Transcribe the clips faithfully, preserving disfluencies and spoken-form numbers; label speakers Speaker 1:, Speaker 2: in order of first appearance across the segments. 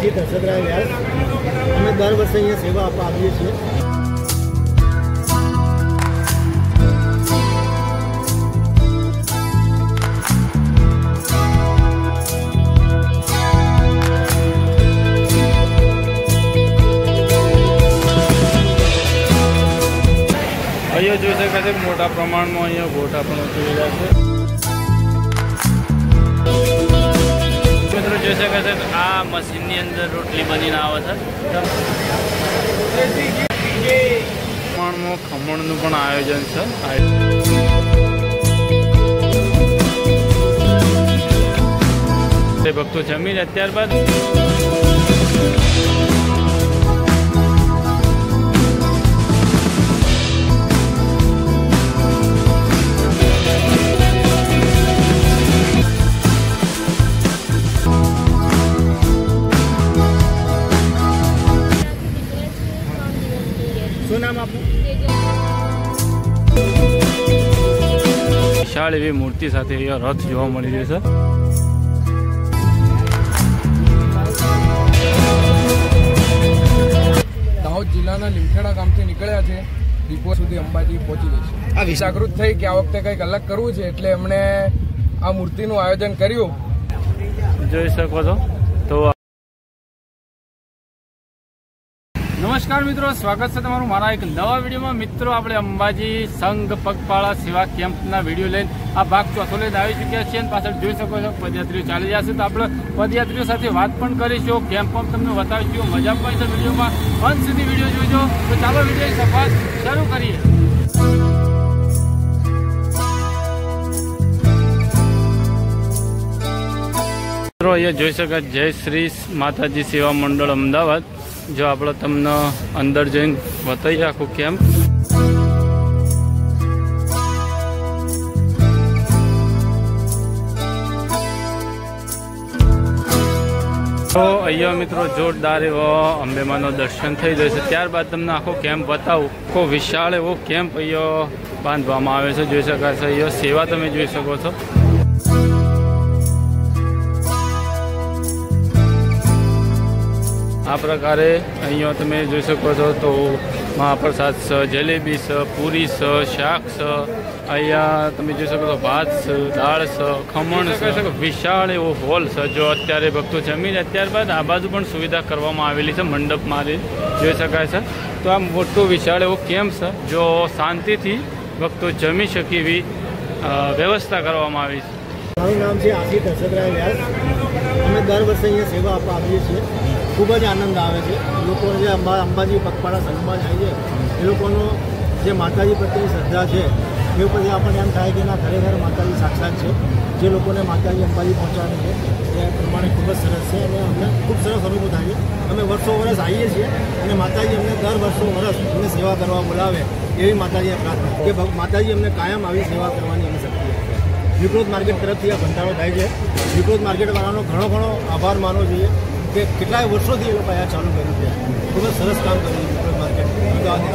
Speaker 1: આશિષ હર્ષદરાય વ્યાસ. અમે દર વર્ષે અહીંયા સેવા આપવા આવીએ છીએ.
Speaker 2: અહીંયા જોઈ શકાય છે મોટા પ્રમાણમાં અહીંયા ગોટા પણ ઉતરી રહ્યા છે. મિત્રો જોઈ શકાય છે આ મશીનની અંદર રોટલી બનીને આવે છે. પ્રમાણમાં ખમણનું પણ આયોજન છે. ભક્તો જમી જાય ત્યારબાદ
Speaker 1: શું નામ આપનું?
Speaker 2: વિશાળ એવી મૂર્તિ સાથે અહીંયા રથ જોવા મળી રહ્યો છે.
Speaker 3: દાહોદ જિલ્લાના લીમખેડા ગામથી નીકળ્યા છે, ડીપો સુધી અંબાજી પહોંચી જશે. આ જાગૃત થઈ કે આ વખતે કંઈક અલગ કરવું છે એટલે એમણે આ મૂર્તિનું આયોજન કર્યું.
Speaker 2: જોઈ શકો છો. તો નમસ્કાર મિત્રો, સ્વાગત છે તમારું મારા એક નવા વિડીયોમાં. મિત્રો આપણે અંબાજી સંઘ પગપાળા સેવા કેમ્પના વિડીયો લઈને આ ભાગ ચોથો લઈને આવી ચૂક્યા છીએ અને પાછળ જોઈ શકો છો પદયાત્રીઓ ચાલી જશે. તો આપણે પદયાત્રીઓ સાથે વાત પણ કરીશું, કેમ્પ પણ તમને બતાવીશું, મજા પણ છે વિડીયોમાં. અંત સુધી વિડીયો જોઈજો. તો ચાલો વિડીયો સફર શરૂ કરીએ. મિત્રો અહીંયા જોઈ શકાય જય શ્રી માતાજી સેવા મંડળ અમદાવાદ. જો આપણે તમને અંદર જઈને બતાવીએ આખું કેમ્પ. તો અહીંયા મિત્રો જોરદાર એવો અંબેમાનું દર્શન થઈ જશે. ત્યારબાદ તમને આખો કેમ્પ બતાવું. આખો વિશાળ એવો કેમ્પ અહીંયા બાંધવામાં આવે છે. જોઈ શકાય છે અહીંયા સેવા તમે જોઈ શકો છો. આ પ્રકારે અહીંયા તમે જોઈ શકો છો. તો મહાપ્રસાદ છે, જલેબી છે, પૂરી છે, શાક છે. અહીંયા તમે જોઈ શકો છો ભાત છે, દાળ છે, ખમણ છે. વિશાળ એવો હોલ છે. જો અત્યારે ભક્તો જમીને ત્યારબાદ આ બાજુ પણ સુવિધા કરવામાં આવેલી છે, મંડપ મારી જોઈ શકાય છે. તો આ મોટો વિશાળ એવો કેમ્પ છે. જો શાંતિથી ભક્તો જમી શકે એવી વ્યવસ્થા કરવામાં આવી છે.
Speaker 1: મારું નામ છે આશિષ હર્ષદરાય વ્યાસ. અમે દર વર્ષે અહીંયા સેવા આપવા આવીએ છીએ. ખૂબ જ આનંદ આવે છે. લોકો જે અંબા અંબાજી પગપાળા સંઘમાં જાય છે એ લોકોનો જે માતાજી પ્રત્યેની શ્રદ્ધા છે એ પછી આપણને એમ થાય કે ના, ખરેખર માતાજી સાક્ષાત છે. જે લોકોને માતાજી અંબાજી પહોંચાડે છે એ પ્રમાણે ખૂબ જ સરસ છે અને અમને ખૂબ સરસ અનુભવ થાય છે. અમે વર્ષો વર્ષ આવીએ છીએ અને માતાજી અમને દર વર્ષો વર્ષ અમને સેવા કરવા બોલાવે એવી માતાજીએ પ્રાર્થના કે માતાજી અમને કાયમ આવી સેવા કરવાની અમને શક્તિ આપે. વિક્રોધ માર્કેટ તરફથી આ ભંડારો થાય છે. વિક્રોધ માર્કેટવાળાનો ઘણો ઘણો આભાર માનવો જોઈએ કે કેટલાય વર્ષોથી એ લોકો આ ચાલુ કર્યું છે. ખૂબ જ સરસ કામ કર્યું વિક્રોધ માર્કેટ અમદાવાદ.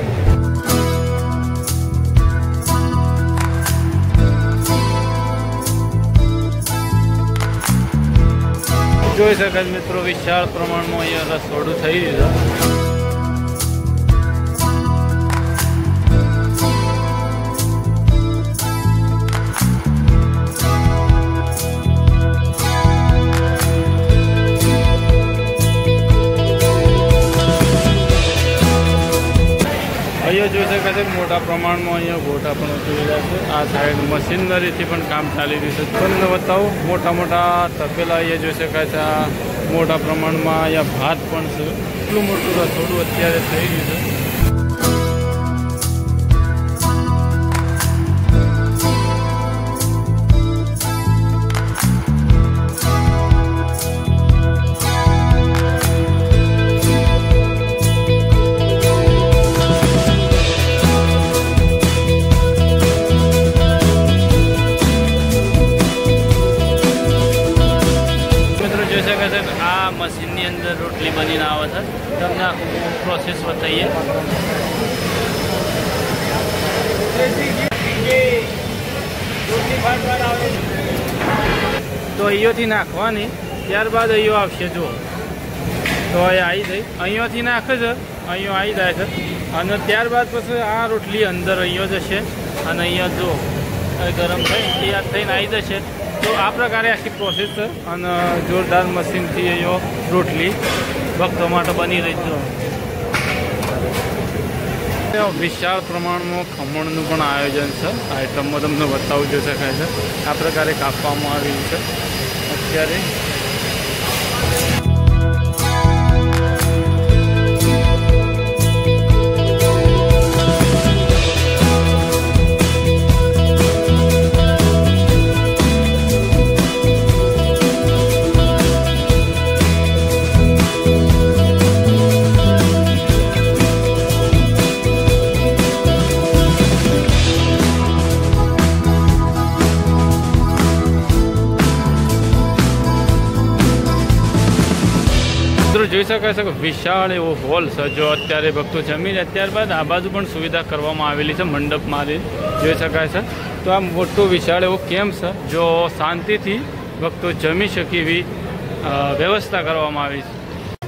Speaker 2: જોઈ શકાય મિત્રો વિશાળ પ્રમાણમાં અહીંયા રસોડું થઈ રહ્યું છે. અહીંયા જોઈ શકાય છે મોટા પ્રમાણમાં અહીંયા ગોટા પણ ઉતરી રહ્યા છે. આ સાઈડ મશીનરીથી પણ કામ ચાલી રહ્યું છે. તમને બતાવું મોટા મોટા તપેલા અહીંયા જોઈ શકાય છે. આ મોટા પ્રમાણમાં અહીંયા ભાત પણ છે. એટલું મોટું રસોડું અત્યારે થઈ રહ્યું છે. આ મશીનની અંદર રોટલી બનીને આવે છે. તમને આખું પ્રોસેસ બતાવીએ. તો અહીંયાથી નાખવાની, ત્યારબાદ અહીંયો આવશે. જો તો એ આવી જઈ અહીંયાથી નાખે છે, અહીંયા આવી જાય છે અને ત્યારબાદ પછી આ રોટલી અંદર અહીંયા જશે અને અહીંયા જો ગરમ થઈ તૈયાર થઈને આવી જશે. તો આ પ્રકારે આખી પ્રોસેસ છે અને જોરદાર મશીનથી અહીંયા રોટલી ભક્તો માટે બની રહી છે. વિશાળ પ્રમાણમાં ખમણનું પણ આયોજન છે. આઈટમમાં તમને બતાવું જોઈ શકાય છે. આ પ્રકારે કાપવામાં આવ્યું છે અત્યારે. જોઈ શકાય છે કે વિશાળ એવો હોલ છે. જો અત્યારે ભક્તો જમીને ત્યારબાદ આ બાજુ પણ સુવિધા કરવામાં આવેલી છે મંડપમાં જોઈ શકાય છે. તો આ મોટો વિશાળ એવો કેમ્પ છે. જો શાંતિથી ભક્તો જમી શકે એવી વ્યવસ્થા કરવામાં આવી છે.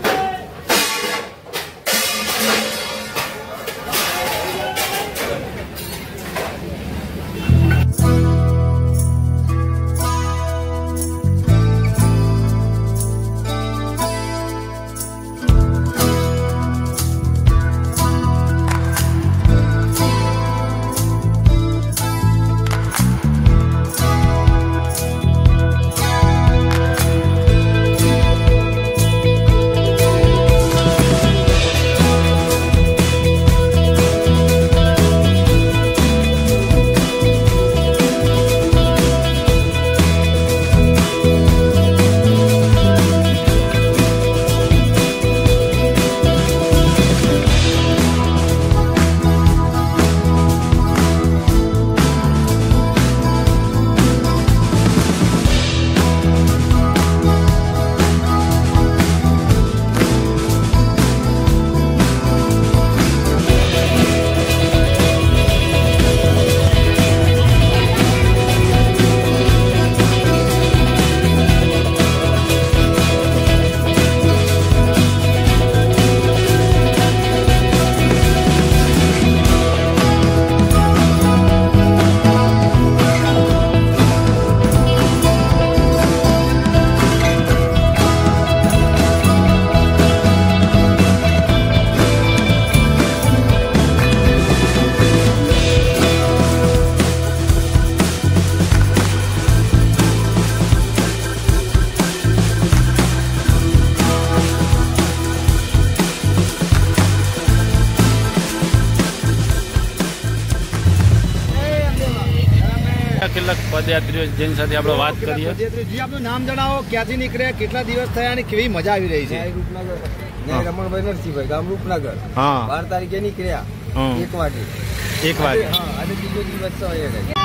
Speaker 2: કેટલાક પદયાત્રીઓ જેની સાથે આપણે વાત કરીએ.
Speaker 1: પદયાત્રી આપનું નામ જણાવો, ક્યાંથી નીકળ્યા, કેટલા દિવસ થયા અને કેવી મજા આવી રહી છે?
Speaker 3: રૂપનગર રમણભાઈ નરસિંહભાઈ, ગામ રૂપનગર.
Speaker 2: હા,
Speaker 3: બાર તારીખે નીકળ્યા એક વાગે.
Speaker 2: એક વાગે
Speaker 3: હા, અને બીજો દિવસ છે.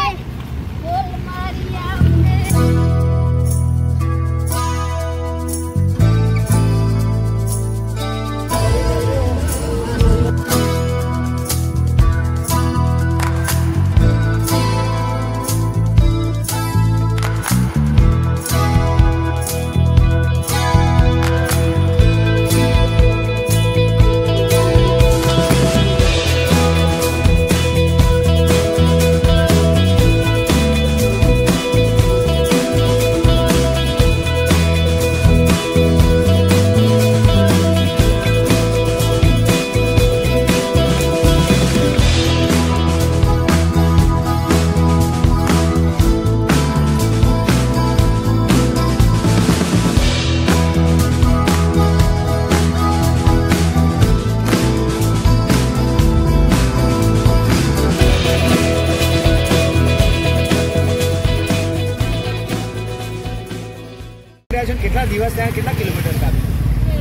Speaker 1: કેટલા દિવસ થયા, કેટલા કિલોમીટર કાપ્યું?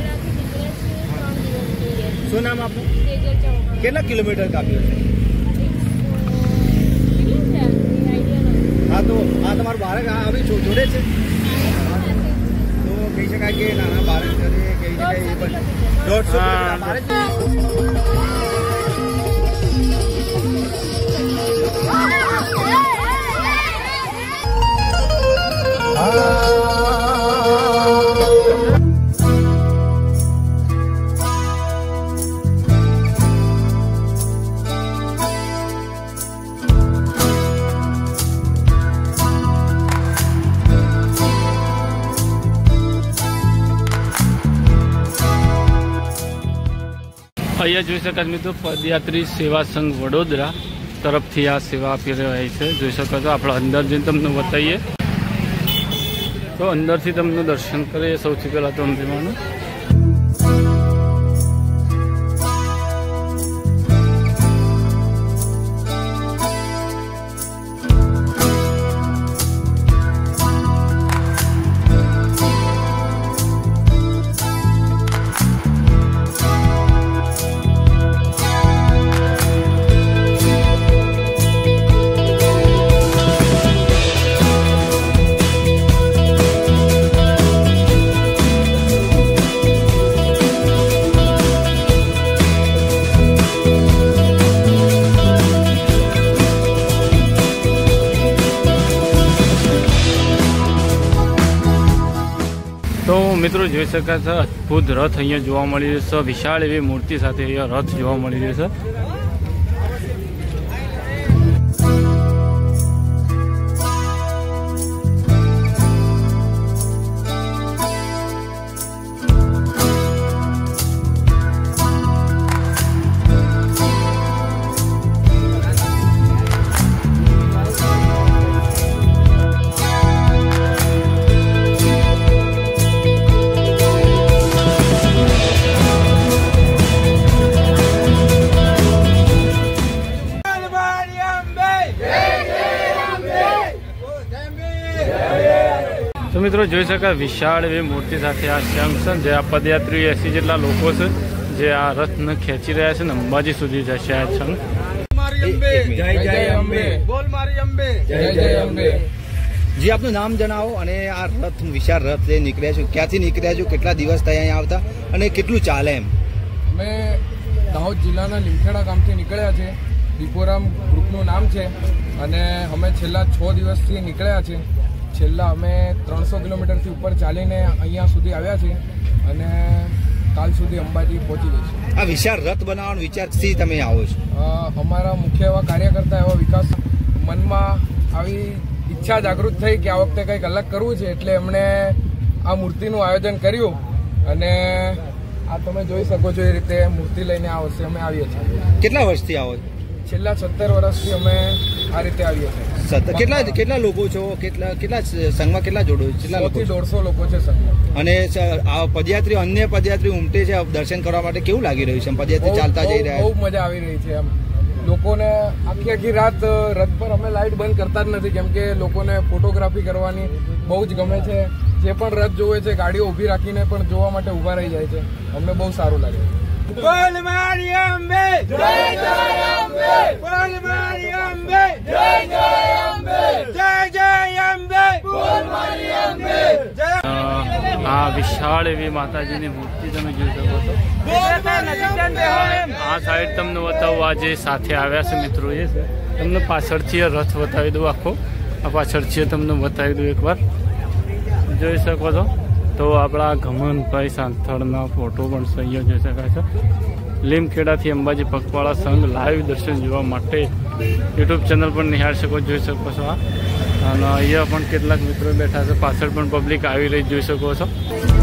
Speaker 1: શું નામ આપનું? કેટલા કિલોમીટર કાપ્યું છે? હા, તો આ તમારું બાળક આ હવે જોડે છે, તો કહી શકાય કે નાના બાળક કહી શકાય એ પણ દોઢસો બાળક.
Speaker 2: અહીંયા જોઈ શકાય મિત્રો પદયાત્રી સેવા સંઘ વડોદરા તરફથી આ સેવા આપી રહી છે. જોઈ શકો છો. આપણે અંદર જઈને તમને બતાવીએ તો અંદરથી તમને દર્શન કરીએ. સૌથી પહેલાં તો અંતિમાનું તો મિત્રો જોઈ શકાય છે અદ્ભુત રથ અહીંયા જોવા મળી રહ્યો છે. વિશાળ એવી મૂર્તિ સાથે અહીંયા રથ જોવા મળી રહ્યો છે. તો મિત્રો જોઈ શકાય વિશાળ એવી મૂર્તિ સાથે આ શંખ છે, જે આ પદયાત્રી એસી જેટલા લોકો છે જે આ રથને ખેંચી રહ્યા છે ને અંબાજી સુધી જશે આ શંખ.
Speaker 3: જય જય અંબે, બોલ મારી અંબે, જય જય અંબે.
Speaker 4: જી આપનું નામ જણાવો અને આ રથ વિશાળ રથ લઈને નીકળ્યા છો, ક્યાંથી નીકળ્યા છો, કેટલા દિવસ થયા અહીંયા આવતા અને કેટલું ચાલે એમ?
Speaker 3: અમે દાહોદ જિલ્લાના લીમખેડા ગામથી નીકળ્યા છે. દીપોરામ ગ્રુપનું નામ છે અને અમે છેલ્લા છ દિવસથી નીકળ્યા છે. છેલ્લા અમે ત્રણસો કિલોમીટરથી ઉપર ચાલીને અહીંયા સુધી આવ્યા છીએ અને કાલ સુધી અંબાજી પહોંચી જઈશું.
Speaker 4: આ વિશાળ રથ બનાવવાનો વિચારથી તમે આવો છો?
Speaker 3: અમારા મુખ્ય એવા કાર્યકર્તા એવા વિકાસ મનમાં આવી ઈચ્છા જાગૃત થઈ કે આ વખતે કંઈક અલગ કરવું છે, એટલે એમણે આ મૂર્તિનું આયોજન કર્યું અને આ તમે જોઈ શકો છો એ રીતે મૂર્તિ લઈને આ વર્ષે અમે આવીએ છીએ.
Speaker 4: કેટલા વર્ષથી આવો?
Speaker 3: છેલ્લા સત્તર વર્ષથી અમે આ રીતે આવીએ છીએ.
Speaker 4: કેટલા કેટલા લોકો છો? કેટલા કેટલા સંઘમાં કેટલા જોડો? કેટલા લોકો?
Speaker 3: દોઢસો લોકો છે સંઘમાં.
Speaker 4: અને આ પદયાત્રી અન્ય પદયાત્રી ઉમટે છે દર્શન કરવા માટે, કેવું લાગી રહ્યું છે? પદયાત્રી ચાલતા જઈ રહ્યા,
Speaker 3: બહુ મજા આવી રહી છે. એમ લોકોને આખી આખી રાત રથ પર અમે લાઇટ બંધ કરતા જ નથી, કેમ કે લોકોને ફોટોગ્રાફી કરવાની બહુ જ ગમે છે. જે પણ રથ જોવે છે ગાડીઓ ઊભી રાખીને પણ જોવા માટે ઊભા રહી જાય છે. અમને બહુ સારું લાગે. બોલ મારી અંબે, જય જય અંબે, બોલ મારી અંબે, જય જય અંબે, જય જય અંબે, બોલ મારી અંબે.
Speaker 2: આ વિશાળ એવી માતાજીની મૂર્તિ તમે જોઈ શકો છો. આ સાઈડ તમને બતાવું આ જે સાથે આવ્યા છે મિત્રો એ છે. તમને પાછળથી રથ બતાવી દઉં આખો. આ પાછળથી તમને બતાવી દઉં એકવાર. જોઈ શકો છો. તો આપણા ઘમનભાઈ સાંથળના ફોટો પણ અહીંયા જોઈ શકાય છે. લીમખેડાથી અંબાજી પગપાળા સંઘ લાઈવ દર્શન જોવા માટે યુટ્યુબ ચેનલ પર નિહાળી શકો, જોઈ શકો છો. આ અને અહીંયા પણ કેટલાક મિત્રો બેઠા છે, પાછળ પણ પબ્લિક આવી રહી જોઈ શકો છો.